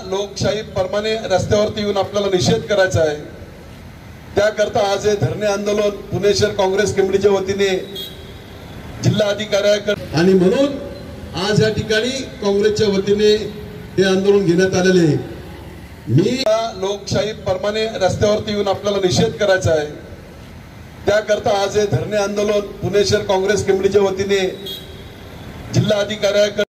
लोकशाही प्रमाणे रस्त्यावरती येऊन आपल्याला निषेध करायचा आहे। त्याकरता आज हे धरणे आंदोलन पुणे शहर काँग्रेस कमिटीच्या वतीने जिल्हाधिकाऱ्याकडे आणि म्हणून आज या ठिकाणी काँग्रेसच्या वतीने हे आंदोलन घेण्यात आलेले आहे। मी लोकशाही प्रमाणे रस्त्यावरती येऊन आपल्याला निषेध करायचा आहे। त्याकरता आज हे धरणे आंदोलन पुणे शहर काँग्रेस कमिटीच्या वतीने जिल्हाधिकाऱ्याकडे